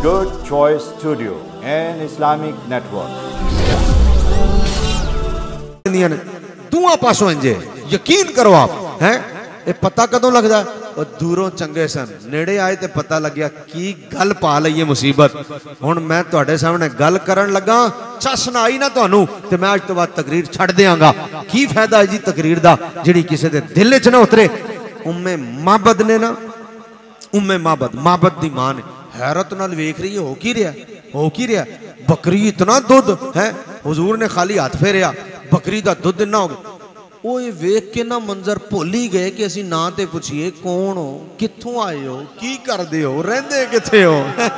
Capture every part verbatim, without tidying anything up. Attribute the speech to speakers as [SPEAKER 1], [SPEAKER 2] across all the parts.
[SPEAKER 1] Good Choice Studio and Islamic Network.
[SPEAKER 2] दुआ पासों इंजे यकीन करो आप हैं ये पता कदों लगदा और दूरों चंगे सन नेड़े आए ते पता लग गया की गल पा लईए मुसीबत हुण मैं तुहाडे सामने गल करन लगा चस ना आई ना तुहानू ते मैं अज तो बाद तकरीर छड्ड देंगा की फायदा है जी तकरीर दा जिहड़ी किसी दे दिल च ना उतरे। उम्मे माबद ने ना उम्मे माबद माबद दी मां ने हैरत नाल वेख रही है हो की रहा हो की रहा बकरी इतना दुध है हुजूर ने खाली हाथ फेरिया बकरी दा दुध इन्ना हो गया वो ये वेख के ना मंजर भुल ही गए कि असी ना ते पुछिए कौन हो कित्थों आए हो की करदे हो रहिंदे कित्थे हो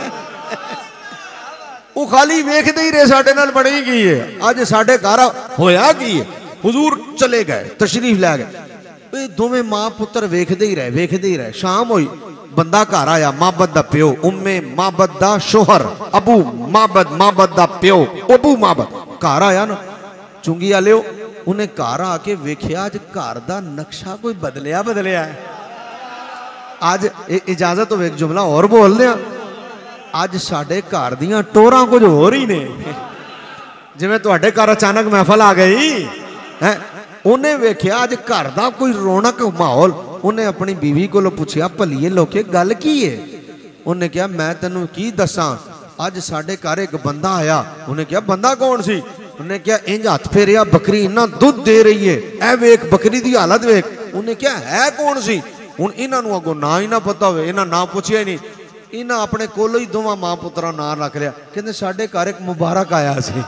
[SPEAKER 2] वो खाली वेखदे ही रहे साडे नाल बड़ी की है अज साडे घर होया की है हुजूर चले गए तशरीफ लै गए दोवें मां पुत्र वेखदे ही रहे वेखदे ही रहे शाम हुई बंदा घर आया माबद दा प्यो उम्मे माबद दा शोहर अबू माबद माबद दा प्यो अबू माबद घर आया ना चुंगी आलियो उन्हें घर आके वेख्या अज घर दा नक्शा कोई बदलिया बदलिया है अज इजाजत हो एक जुमला और बोल दिया अज साडे घर दियां टोरां कुछ होर ही ने जिवें तुहाडे घर अचानक महफल आ गई है उन्हें वेख्या अज घर दा कोई रौनक माहौल उन्हें अपनी बीवी को पूछया भलीए लोके गल की है उन्हें कहा मैं तेनू की दसा अज साडे घर एक बंदा आया उन्हें कहा बंदा कौन सी उन्हें क्या इंज हाथ फेरिया बकरी इन्ना दुध दे रही है ए वेख बकरी दी हालत वेख उन्हें क्या है कौन सी हुण इन्हां नूं अगों ना ही ना पता होवे इन्हां ना पुछया ही नहीं इन्हां अपने कोलों ही दोवां मां पुत्रा नां रख लिया कहंदे साडे घर एक मुबारक आया सी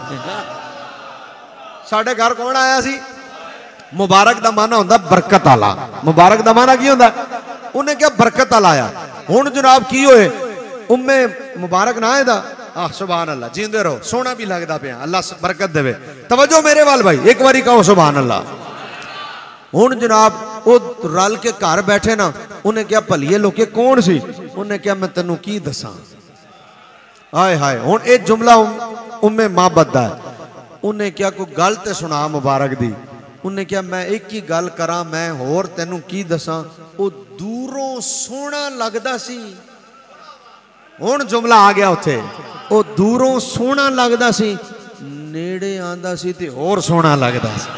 [SPEAKER 2] साडे घर कौन आया सी मुबारक दा माना हुंदा बरकत वाला मुबारक दा माना की हुंदा उन्हें क्या बरकत वाला आया हुण जनाब की होए उम्मे मुबारक ना आएदा आह सुभान अल्लाह जींदे रहो सोना भी लगता पे अल्लाह बरकत देवे तवज्जो मेरे वाल भाई एक बारी कहो सुभान अल्लाह। हुण जनाब वो रल के घर बैठे ना उन्हें क्या भलीए लोके कौन सी उन्हें क्या मैं तेनू की दसा हाय हाय हुण ये जुमला उम्मे माबद दा है उन्हें क्या कोई गल ते सुना मुबारक दी उन्हें क्या मैं एक ही गल करा मैं होर तेनू की दसा वो दूरों सोहना लगदा सी हुण जुमला आ गया उत्थे वो दूरों सोहना लगदा सी नेड़े आंदा सी ते होर सोहना लगदा सी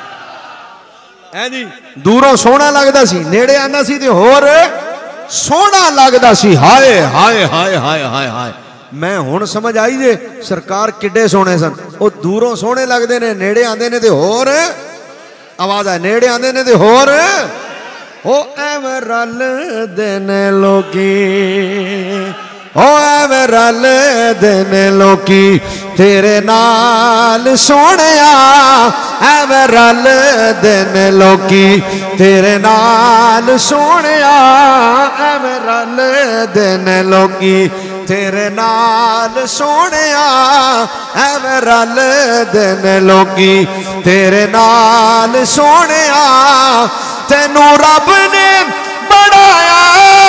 [SPEAKER 2] है जी दूरों सोहना लगदा सी नेड़े आंदा सी ते होर सोहना लगदा सी हाय हाय हाय हाय हाय हाय मैं हुण समझ आई जे सरकार किड्डे सोहने सन वो दूरों सोहने लगदे ने नेड़े आंदे ने ते होर आवाज है नेड़े आंदे ने ते होर ओ एवें रलदे ने लोकी ओ एवें रलदे ने लोकी तेरे नाल सोहणिया एवें रलदे ने लोकी तेरे नाल सोहणिया एवें रलदे ने लोकी तेरे नाल सोहणिया एवें रलदे ने लोकी तेरे नाल सोहणिया तैनू रब ने बनाया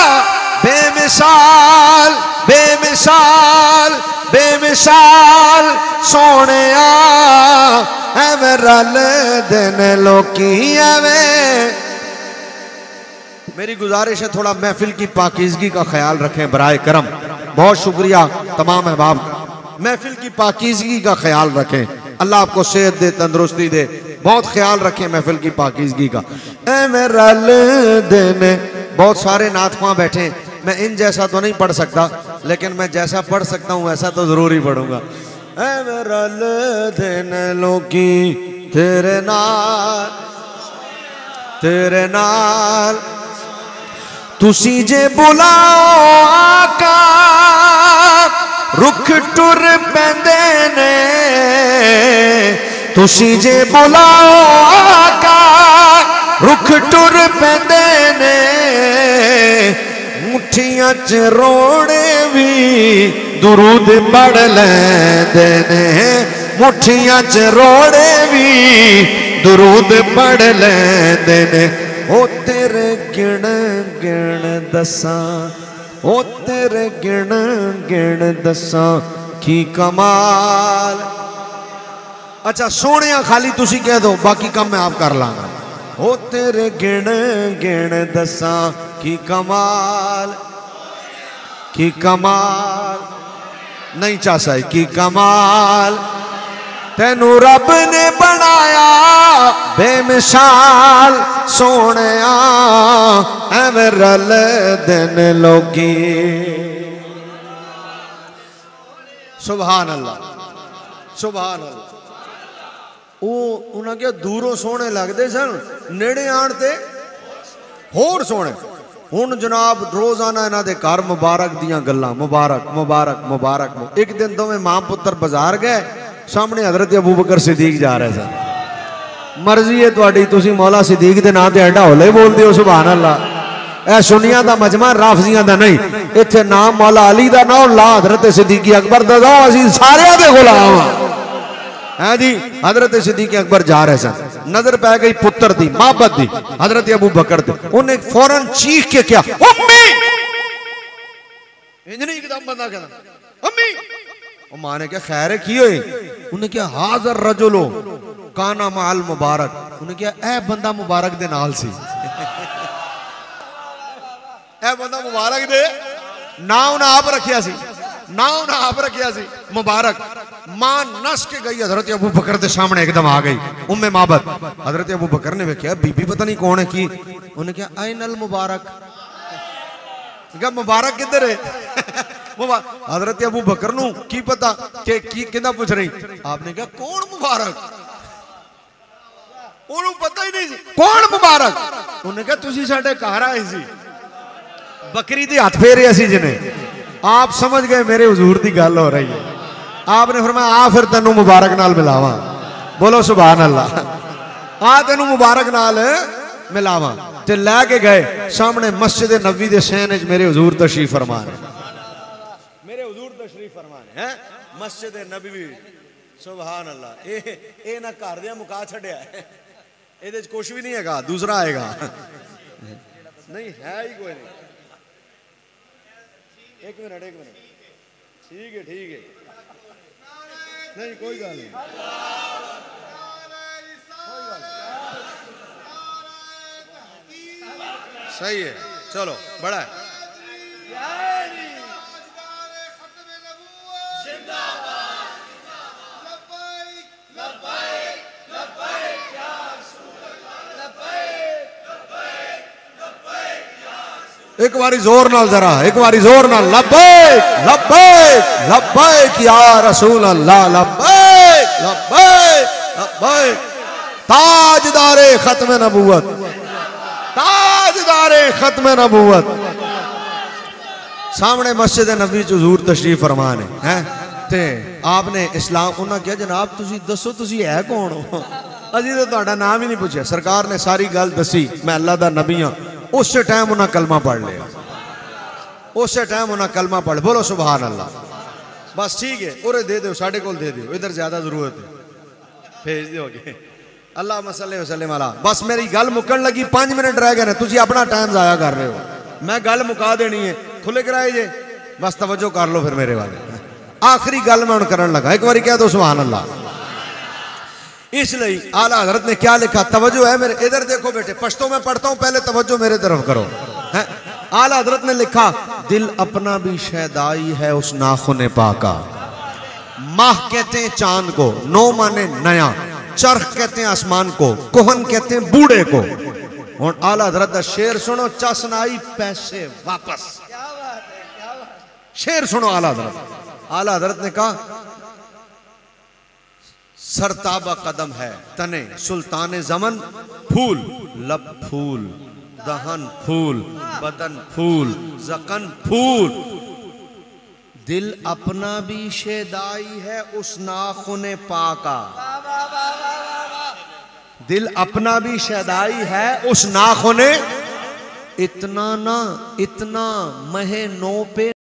[SPEAKER 2] बेमिसाल बेमिसाल बेमिसाल सोहणिया एवें रलदे ने लोकी एवें। मेरी गुजारिश है थोड़ा महफिल की पाकीज़गी का ख्याल रखें बराए करम बहुत शुक्रिया तमाम अहबाब महफिल की पाकीज़गी का ख्याल रखें अल्लाह आपको सेहत दे तंदुरुस्ती दे बहुत ख्याल रखें महफिल की पाकीज़गी का। एवें रलदे ने बहुत सारे नातख़्वां बैठे मैं इन जैसा तो नहीं पढ़ सकता लेकिन मैं जैसा पढ़ सकता हूँ वैसा तो जरूर ही पढ़ूंगा। एवें रलदे ने लोकी तेरे नाल तेरे नाल तुसी जे बुलाओ आका रुख टुर पैंदे ने तुसी जे बुलाओ आका रुख टुर पैंदे ने मुठियां च रोड़े भी दुरूद पढ़ लैंदे ने मुठियां च रोड़े भी दुरूद पढ़ लैंदे ने ओ तेरे गिण गिण दसा ओ तेरे गिण गिण दसा की कमाल। अच्छा सोने खाली तुसी कह दो बाकी काम मैं आप कर लांगा। ओ तेरे गिण गिण दसा की कमाल की कमाल नहीं चासा की कमाल तेनू रब ने बनाया बेमिसाल सोने एवं रल दिन लोगी। सुभान अल्लाह सुभान अल्लाह। वो उन्होंने दूरों सोने लगते सन, नेड़े आन ते होर सोने। हुण जनाब रोजाना इन्हां दे घर मुबारक दियां गल्लां, मुबारक मुबारक मुबारक। एक दिन दोवें मां पुत्र बाजार गए, सामने हजरत अबू बकर सिद्दीक जा रहे सन। मर्जी है तुहाडी, तुसीं मौला सिद्दीक दे नाम ते एडा हौले बोलदे हो, सुभान अल्लाह। ए सुनियां दा मजमा, राफजियां दा नहीं। इत्थे नाम मौला अली दा ना ला हजरत सिद्दीक अकबर दा दो, असीं सारियां दे गुलाम हां। है जी, हजरत सिद्दीक अकबर जा रहे सन, नजर पै गई पुत्र दी, मोहब्बत दी, हजरत अबू बकर दी। उन्हें फौरन चीख के क्या उम्मी, इंज नहीं एकदम बंदा कहना अम्मी। ओ मां ने क्या खैर है की होई? उन्हें क्या हाजर रजुलो काना माल मुबारक। उन्हें क्या ए बंदा मुबारक दे नाल सी। ए बंदा मुबारक दे नाम ना आप रखिया सी, नाम ना आप रखिया सी मुबारक। मां नस के गई हजरत अबू बकर के सामने एकदम आ गई, उम्मे माबद। हजरत अबू बकर ने वेख्या बीबी पता नहीं कौन है की। उन्हें क्या आइनल मुबारक, क्या मुबारक किधर है? हजरत अबू बकर नू की पता के की किंदा पूछ रही। आपने क्या कौन मुबारक? उन्होंने पता ही नहीं कौन मुबारक। उन्हें क्या तुसी साडे घर आए सी, बकरी दे हाथ फेरे असी जिन्हें। आप समझ गए मेरे हुजूर की गल हो रही है। आपने फरमाया आ फिर तेनू मुबारक नाल मिलावा। बोलो सुभान अल्लाह। आ तेनू मुबारक नाल मिलावा। ते लैके गए सामने मस्जिद नबी दे सहन च मेरे हुजूर तशरीफ फरमा रहे, मेरे हुजूर तशरीफ फरमा रहे हैं मस्जिद नबवी। सुभान अल्लाह। ए ए ना घर दे मुका छड्या, इहदे च कुछ भी नहीं हैगा, दूसरा आएगा नहीं है ही कोई नहीं। एक मिनट एक मिनट, ठीक है ठीक है, नहीं कोई गल नहीं, सही है, चलो बड़ा है। एक बारी जोर नाल जरा, एक बारी जोर नाल लब्बैक लब्बैक लब्बैक या रसूल अल्लाह, लब्बैक लब्बैक लब्बैक। ताजदारे खत्म नबूवत, ताजदारे खत्म नबूवत। सामने मस्जिद नबी च हुजूर तशरीफ फरमा ने हैं ते आपने इस्लाम उन्हें क्या जनाब तुसी दसो तुसी है कौन हो? अजी तो तुहाडा नाम ही नहीं पूछा। सरकार ने सारी गल दसी, मैं अल्लाह दा नबी हां। उस टाइम उन्हें कलमा पढ़ लिया, उस टाइम उन्हें कलमा पढ़। बोलो सुभान अल्लाह। बस ठीक है, उरे दे दो, साढ़े को दे दो, इधर ज्यादा जरूरत है भेज दोगे। अल्लाह मसल्ले वसल्लम अला। बस मेरी गल मुकन लगी, पांच मिनट रह गए, तुसी अपना टाइम जाया कर रहे हो, मैं गल मुका देनी है। खुले कराए जे, बस तवज्जो कर लो फिर मेरे वाले। आखिरी गल मैं करन लगा, एक बार कह दो सुभान अल्लाह। इसलिए आला हजरत ने क्या लिखा, तवज्जो है मेरे, इधर देखो बेटे, पश्तो में पढ़ता हूं, पहले तवज्जो मेरे तरफ करो। है आला हजरत ने लिखा, दिल अपना भी शैदाई है उस नाखुने पाका। माह कहते हैं चांद को, नो माने नया, चरख कहते हैं आसमान को, कोहन कहते हैं बूढ़े को। और आला हजरत का शेर सुनो, चसन आई पैसे वापस। शेर सुनो आला हजरत। आला हजरत ने कहा, सरताबा कदम है तने सुल्तान जमन, फूल लब फूल, दहन फूल, बदन फूल, जकन फूल। दिल अपना भी शेदाई है उस नाखुने पाका। दिल अपना भी शेदाई है उस नाखुने, इतना ना इतना महे नो पे